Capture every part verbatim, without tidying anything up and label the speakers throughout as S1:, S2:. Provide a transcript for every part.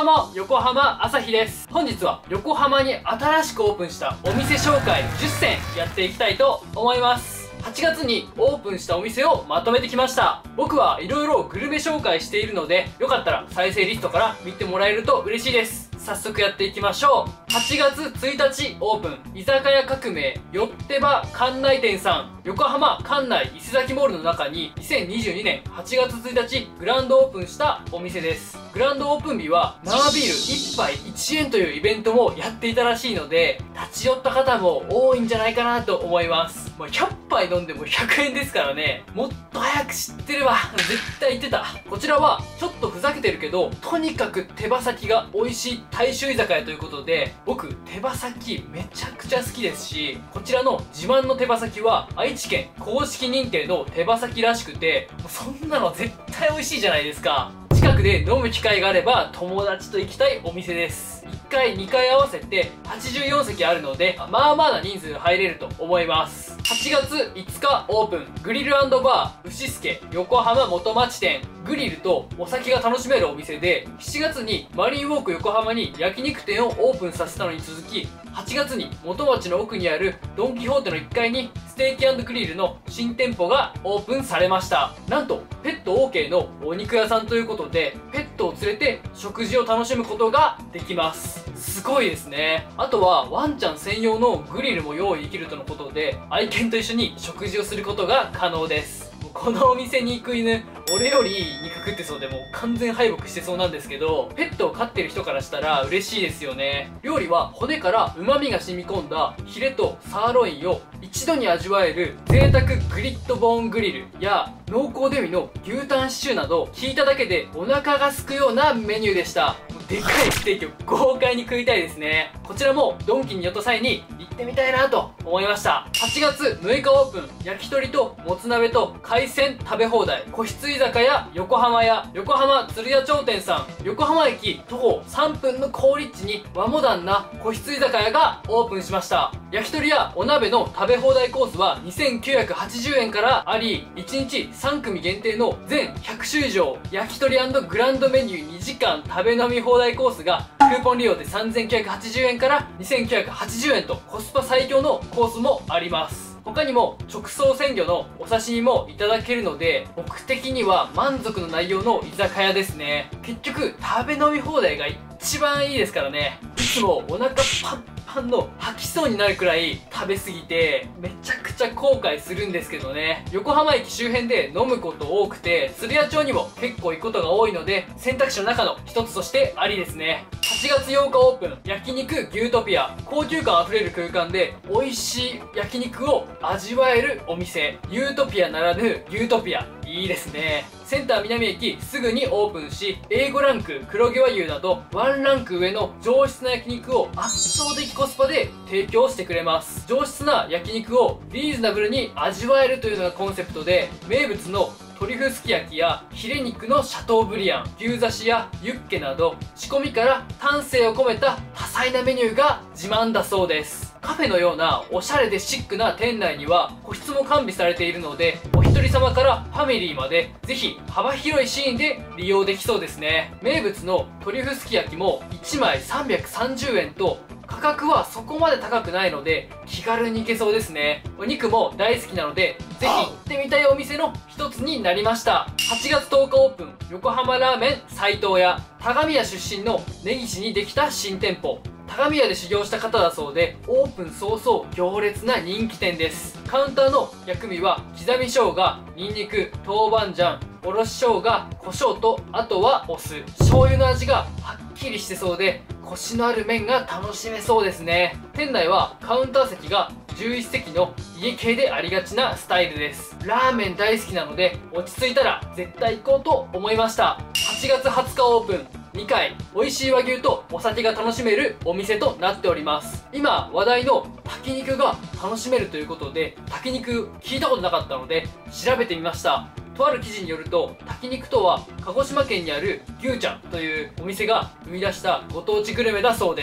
S1: も横浜朝日です。本日は横浜に新しくオープンしたお店紹介じゅっせんやっていきたいと思います。はちがつにオープンしたお店をまとめてきました。僕はいろいろグルメ紹介しているので、よかったら再生リストから見てもらえると嬉しいです。早速やっていきましょう。はちがつついたちオープン、居酒屋革命よってば館内店さん。横浜館内伊勢崎モールの中ににせんにじゅうにねんはちがつついたちグランドオープンしたお店です。グランドオープン日は生ビールいっぱいいちえんというイベントもやっていたらしいので、立ち寄った方も多いんじゃないかなと思います。もうひゃっぱい飲んでもひゃくえんですからね。もっと早く知ってれば絶対言ってた。こちらはちょっとふざけてるけど、とにかく手羽先が美味しい大衆居酒屋ということで、僕手羽先めちゃくちゃ好きですし、こちらの自慢の手羽先は愛知県公式認定の手羽先らしくて、もうそんなの絶対美味しいじゃないですか。近くで飲む機会があれば友達と行きたいお店です。いっかいにかい合わせてはちじゅうよんせきあるので、まあまあな人数入れると思います。はちがついつかオープン、グリル&バー牛助横浜元町店。グリルとお酒が楽しめるお店で、しちがつにマリンウォーク横浜に焼肉店をオープンさせたのに続き、はちがつに元町の奥にあるドン・キホーテのいっかいにステーキ&グリルの新店舗がオープンされました。なんとペット オーケー のお肉屋さんということで、ペットを連れて食事を楽しむことができます。すごいですね。あとはワンちゃん専用のグリルも用意できるとのことで、愛犬と一緒に食事をすることが可能です。このお店に行く犬、俺より肉食ってそうでもう完全敗北してそうなんですけど、ペットを飼ってる人からしたら嬉しいですよね。料理は骨から旨味が染み込んだヒレとサーロインを一度に味わえる贅沢グリッドボーングリルや、濃厚デミの牛タンシチューなど、聞いただけでお腹が空くようなメニューでした。でかいステーキを豪快に食いたいですね。こちらもドンキに寄った際に行ってみたいなと思いました。はちがつむいかオープン、焼き鳥ともつ鍋と海鮮食べ放題、個室居酒屋横浜屋横浜鶴屋町店さん。横浜駅徒歩さんぷんの好立地に和モダンな個室居酒屋がオープンしました。焼き鳥やお鍋の食べ放題コースはにせんきゅうひゃくはちじゅうえんからあり、いちにちさんくみ限定の全ひゃくしゅ以上、焼き鳥&グランドメニューにじかん食べ飲み放題コースがクーポン利用でさんぜんきゅうひゃくはちじゅうえんからにせんきゅうひゃくはちじゅうえんとコスパ最強のコースもあります。他にも直送鮮魚のお刺身もいただけるので、僕的には満足の内容の居酒屋ですね。結局食べ飲み放題が一番いいですからね。いつもお腹パンパンの吐きそうになるくらい食べ過ぎてめちゃくちゃ後悔するんですけどね。横浜駅周辺で飲むこと多くて、鶴屋町にも結構行くことが多いので、選択肢の中の一つとしてありですね。はちがつようかオープン、焼肉牛トピア。高級感あふれる空間で美味しい焼肉を味わえるお店、ユートピアならぬ牛トピア。いいですね。センター南駅すぐにオープンし、エーご ランク黒毛和牛などワンランク上の上質な焼肉を圧倒的コスパで提供してくれます。上質な焼肉をリーズナブルに味わえるというのがコンセプトで、名物のトリュフすき焼きやヒレ肉のシャトーブリアン、牛刺しやユッケなど仕込みから丹精を込めた多彩なメニューが自慢だそうです。カフェのようなおしゃれでシックな店内には個室も完備されているので、お一人様からファミリーまでぜひ幅広いシーンで利用できそうですね。名物のトリュフすき焼きもいちまいさんびゃくさんじゅうえんと価格はそこまで高くないので気軽に行けそうですね。お肉も大好きなのでぜひ行ってみたいお店の一つになりました。はちがつとおかオープン、横浜ラーメン斉藤屋。相模屋出身の根岸にできた新店舗。相模屋で修行した方だそうで、オープン早々行列な人気店です。カウンターの薬味は刻み生姜、ニンニク、豆板醤、おろし生姜、胡椒と、あとはお酢。醤油の味がはっきりしてそうで、コシのある麺が楽しめそうですね。店内はカウンター席がじゅういちせきの家系でありがちなスタイルです。ラーメン大好きなので落ち着いたら絶対行こうと思いました。はちがつはつかオープン、にかい美味しい和牛とお酒が楽しめるお店となっております。今話題の炊き肉が楽しめるということで、炊き肉聞いたことなかったので調べてみました。とある記事によると、炊き肉とは鹿児島県にある牛ちゃんというお店が生み出したご当地グルメだそうです。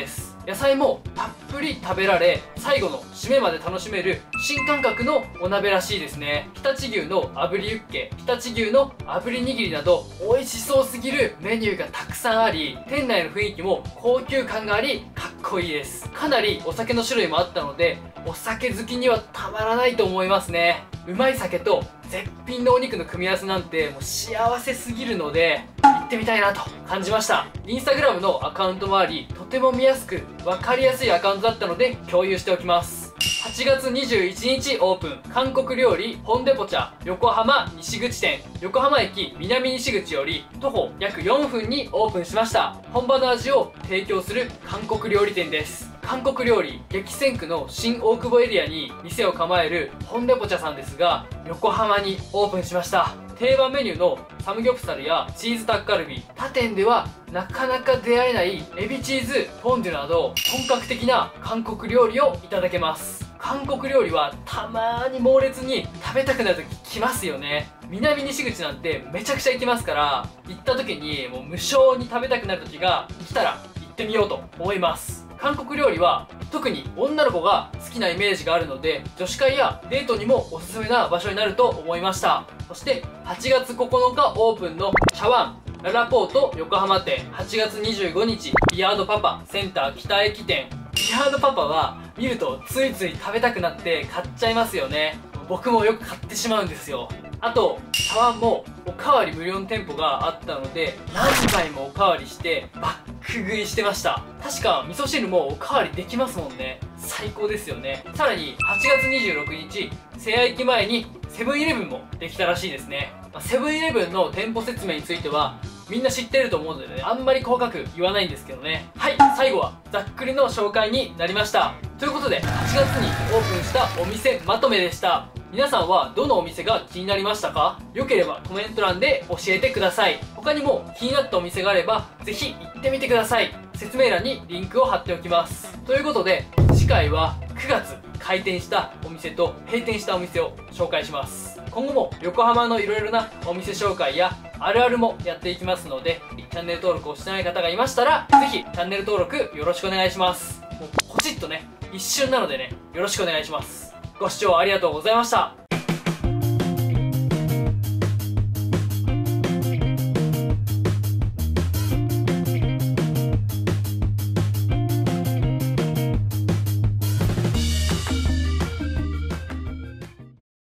S1: 野菜もたっぷり食べられ、最後の締めまで楽しめる新感覚のお鍋らしいですね。常陸牛の炙りユッケ、常陸牛の炙り握りなど美味しそうすぎるメニューがたくさんあり、店内の雰囲気も高級感がありかっこいいです。かなりお酒の種類もあったので、お酒好きにはたまらないと思いますね。うまい酒と絶品のお肉の組み合わせなんてもう幸せすぎるので、行ってみたいなと感じました。インスタグラムのアカウントもあり、とても見やすく分かりやすいアカウントだったので共有しておきます。はちがつにじゅういちにちオープン、韓国料理ポンデポチャ横浜西口店、横浜駅南西口より徒歩約よんぷんにオープンしました。本場の味を提供する韓国料理店です。韓国料理激戦区の新大久保エリアに店を構えるポンデポチャさんですが、横浜にオープンしました。定番メニューのサムギョプサルやチーズタッカルビ、他店ではなかなか出会えないエビチーズフォンデュなど本格的な韓国料理をいただけます。韓国料理はたまーに猛烈に食べたくなるとき来ますよね。南西口なんてめちゃくちゃ行きますから、行った時にもう無性に食べたくなる時が来たら行ってみようと思います。韓国料理は特に女の子が好きなイメージがあるので、女子会やデートにもおすすめな場所になると思いました。そしてはちがつここのかオープンのシャワンララポート横浜店、はちがつにじゅうごにちビアードパパセンター北駅店。ビアードパパは見るとついつい食べたくなって買っちゃいますよね。僕もよく買ってしまうんですよ。あとシャワンもおかわり無料の店舗があったので、何回もおかわりしてバック食いしてました。確か味噌汁もおかわりできますもんね。最高ですよね。さらにはちがつにじゅうろくにち瀬谷駅前にセブンイレブンもできたらしいですね。セブンイレブンの店舗説明についてはみんな知ってると思うのでね、あんまり細かく言わないんですけどね。はい、最後はざっくりの紹介になりました。ということではちがつにオープンしたお店まとめでした。皆さんはどのお店が気になりましたか？よければコメント欄で教えてください。他にも気になったお店があればぜひ行ってみてください。説明欄にリンクを貼っておきます。ということで次回はくがつ開店したお店と閉店したお店を紹介します。今後も横浜のいろいろなお店紹介やあるあるもやっていきますので、チャンネル登録をしてない方がいましたらぜひチャンネル登録よろしくお願いします。もうポチッとね、一瞬なのでね、よろしくお願いします。ご視聴ありがとうございました。